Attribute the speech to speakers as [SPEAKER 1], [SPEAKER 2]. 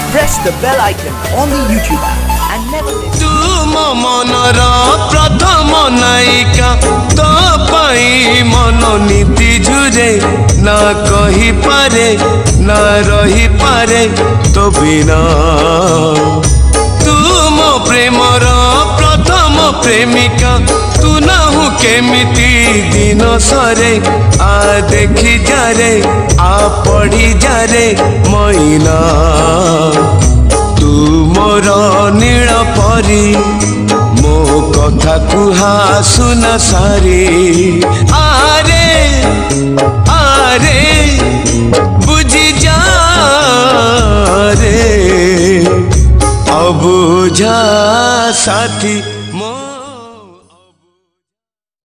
[SPEAKER 1] Press the bell icon on the YouTube app and never miss.
[SPEAKER 2] तुम मनर प्रथम नायिका तो पाई मन नीति झुरे ना कही पारे ना रही पारे तो बिना तुम प्रेमर प्रथम प्रेमिका तू नाहु केमिति दिन सरे आ देखी जारे आ पढ़ी जारे मैना तू मोर नील परी मो कथा कुहा सुना सारी आरे आरे बुझी जा रे अबुझा साथी।